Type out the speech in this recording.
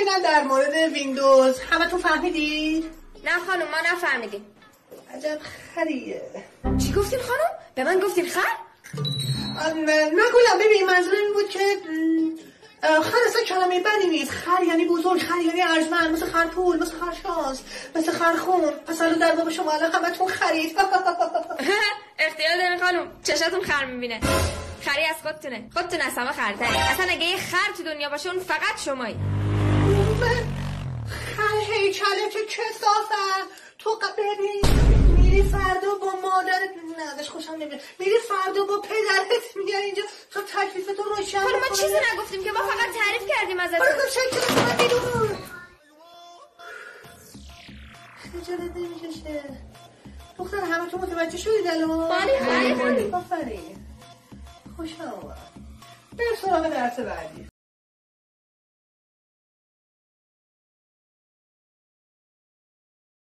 ببینم در مورد ویندوز همه تو فهمیدید؟ نه خانم ما نفهمیدیم. عجب خریه. چی گفتین خانم؟ به من گفتین خر؟ نگولم ببین منظور این بود که خر اصلا کلمه بدی نیست. خر یعنی بزرگ، خر یعنی ارجمند، مثل خرپول، مثل خرشاس، مثل خرخون. پس الان در واقع شما الان همتون خرید. اختیار دارین خانم، چشاتون خر میبینه. خری از خودتون از همه خرتری. اصلا اگه یه خر تو دنیا باشه اون فقط شمایی. خر هیکلت کثافت. تو ببین میری فردا با مادرت، نه ازش خوشم نمیاد، میری فردا با پدرت میای اینجا تو تکلیفتو روشن خانم ما چیزی نگفتیم که ما فقط تعریف کردیم ازتون. برو شکل من بیرون. خجالت نمیکشه دختر؟ همه تو متوجه شدید الان؟ بله آفرین خوشم اومد. بریم سراغ درس بعدی.